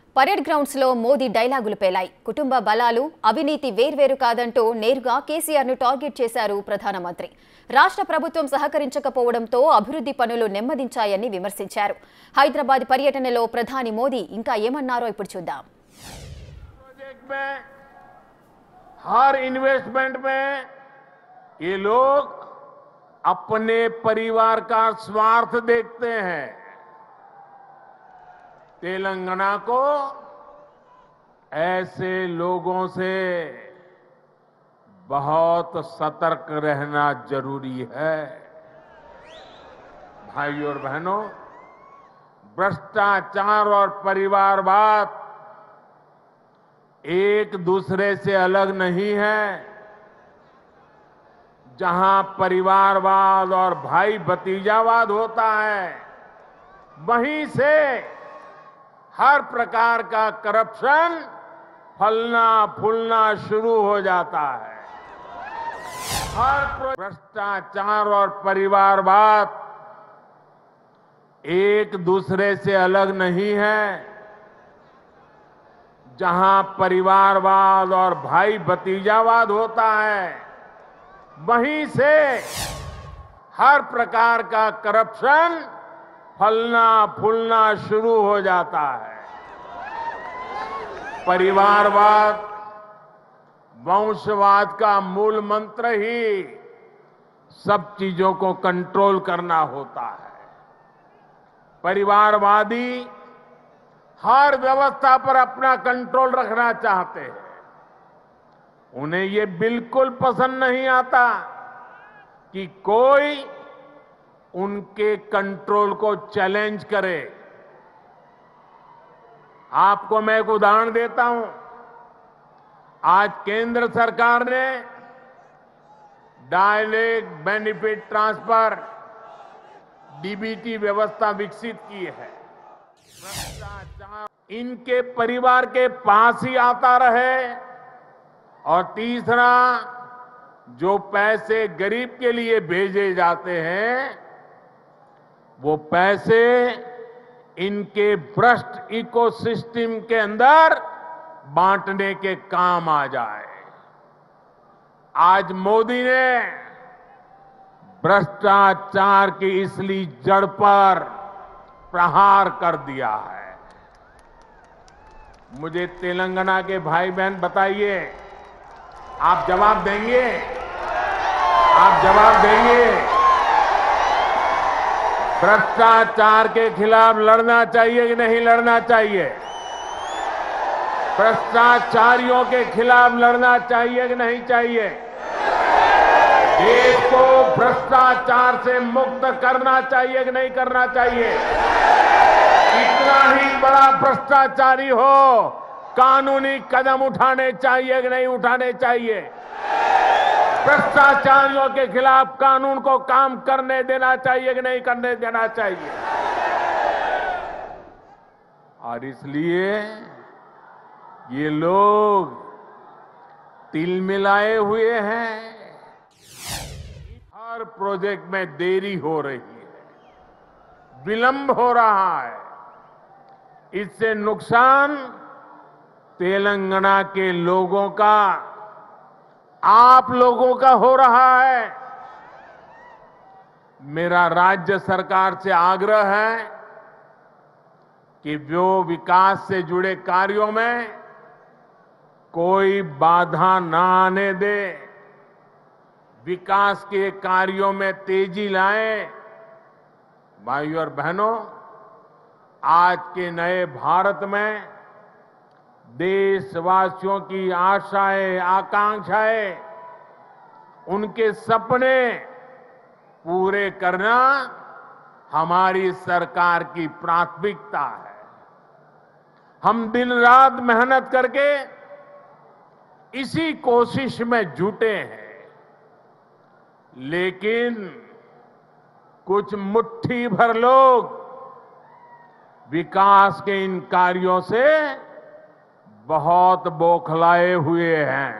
Parade grounds లో మోదీ డైలాగులు పేలాయి. కుటుంబ బలాలు అవినీతి వేర్వేరు కాదంటూ నేరుగా కేసీఆర్ ను టార్గెట్ చేశారు ప్రధానమంత్రి. రాష్ట్ర ప్రభుత్వం సహకరించకపోవడంతో అభివృద్ధి పనులు నెమ్మదించాయని విమర్శించారు. హైదరాబాద్ పర్యటనలో ప్రధాని మోదీ ఇంకా ఏమన్నారో ఇప్పుడు చూద్దాం. हर इन्वेस्टमेंट में ये लोग अपने परिवार का स्वार्थ देखते हैं। तेलंगाना को ऐसे लोगों से बहुत सतर्क रहना जरूरी है। भाइयों और बहनों, भ्रष्टाचार और परिवारवाद एक दूसरे से अलग नहीं है। जहां परिवारवाद और भाई भतीजावाद होता है, वहीं से हर प्रकार का करप्शन फलना फूलना शुरू हो जाता है। हर भ्रष्टाचार और परिवारवाद एक दूसरे से अलग नहीं है। जहां परिवारवाद और भाई भतीजावाद होता है, वहीं से हर प्रकार का करप्शन फलना फूलना शुरू हो जाता है। परिवारवाद, वंशवाद का मूल मंत्र ही सब चीजों को कंट्रोल करना होता है। परिवारवादी हर व्यवस्था पर अपना कंट्रोल रखना चाहते हैं। उन्हें ये बिल्कुल पसंद नहीं आता कि कोई उनके कंट्रोल को चैलेंज करे। आपको मैं एक उदाहरण देता हूं। आज केंद्र सरकार ने डायरेक्ट बेनिफिट ट्रांसफर डीबीटी व्यवस्था विकसित की है। इनके परिवार के पास ही आता रहे। और तीसरा, जो पैसे गरीब के लिए भेजे जाते हैं, वो पैसे इनके भ्रष्ट इकोसिस्टम के अंदर बांटने के काम आ जाए। आज मोदी ने भ्रष्टाचार की इसलिए जड़ पर प्रहार कर दिया है। मुझे तेलंगाना के भाई बहन बताइए, आप जवाब देंगे? आप जवाब देंगे? भ्रष्टाचार के खिलाफ लड़ना चाहिए कि नहीं लड़ना चाहिए? भ्रष्टाचारियों के खिलाफ लड़ना चाहिए कि नहीं चाहिए? देश को भ्रष्टाचार से मुक्त करना चाहिए कि नहीं करना चाहिए? इतना ही बड़ा भ्रष्टाचारी हो, कानूनी कदम उठाने चाहिए कि नहीं उठाने चाहिए? भ्रष्टाचारियों के खिलाफ कानून को काम करने देना चाहिए कि नहीं करने देना चाहिए? और इसलिए ये लोग तिल मिलाए हुए हैं। हर प्रोजेक्ट में देरी हो रही है, विलंब हो रहा है। इससे नुकसान तेलंगाना के लोगों का, आप लोगों का हो रहा है। मेरा राज्य सरकार से आग्रह है कि वो विकास से जुड़े कार्यों में कोई बाधा ना आने दे, विकास के कार्यों में तेजी लाएं। भाइयों और बहनों, आज के नए भारत में देशवासियों की आशाएं, आकांक्षाएं, उनके सपने पूरे करना हमारी सरकार की प्राथमिकता है। हम दिन रात मेहनत करके इसी कोशिश में जुटे हैं। लेकिन कुछ मुट्ठी भर लोग विकास के इन कार्यों से बहुत बौखलाए हुए हैं।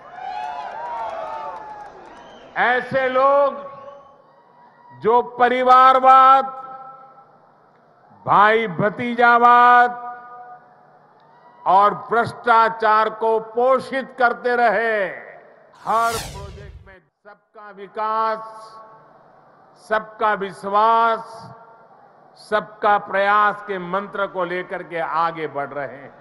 ऐसे लोग जो परिवारवाद, भाई भतीजावाद और भ्रष्टाचार को पोषित करते रहे। हर प्रोजेक्ट में सबका विकास, सबका विश्वास, सबका प्रयास के मंत्र को लेकर के आगे बढ़ रहे हैं।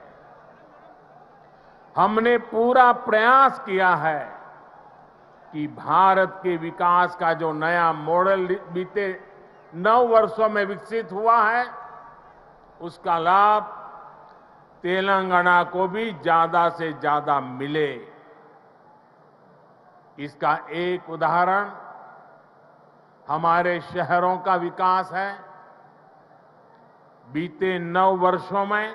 हमने पूरा प्रयास किया है कि भारत के विकास का जो नया मॉडल बीते 9 वर्षों में विकसित हुआ है, उसका लाभ तेलंगाना को भी ज्यादा से ज्यादा मिले। इसका एक उदाहरण हमारे शहरों का विकास है। बीते 9 वर्षों में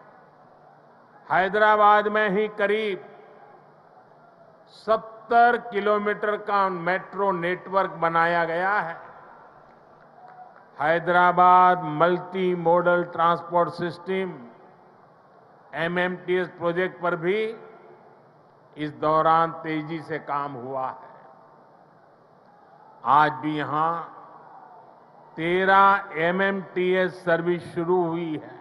हैदराबाद में ही करीब 70 किलोमीटर का मेट्रो नेटवर्क बनाया गया है। Hyderabad multi model transport system MMTS project पर भी इस दौरान तेजी से काम हुआ है। आज भी यहां 13 MMTS सर्विस शुरू हुई है।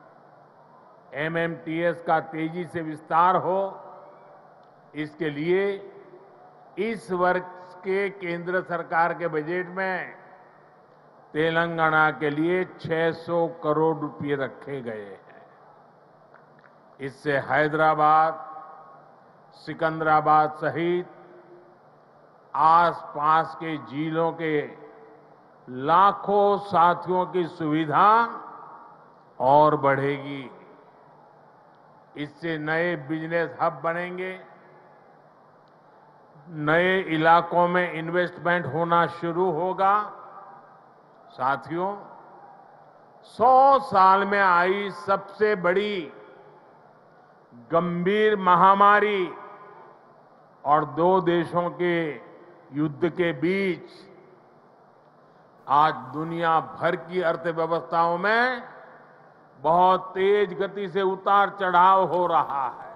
MMTS का तेजी से विस्तार हो, इसके लिए इस वर्ष के केंद्र सरकार के बजट में तेलंगाना के लिए 600 करोड़ रुपए रखे गए हैं। इससे हैदराबाद, सिकंदराबाद सहित आसपास के जिलों के लाखों साथियों की सुविधा और बढ़ेगी। इससे नए बिजनेस हब बनेंगे, नए इलाकों में इन्वेस्टमेंट होना शुरू होगा। साथियों, 100 साल में आई सबसे बड़ी गंभीर महामारी और 2 देशों के युद्ध के बीच आज दुनिया भर की अर्थव्यवस्थाओं में बहुत तेज गति से उतार चढ़ाव हो रहा है।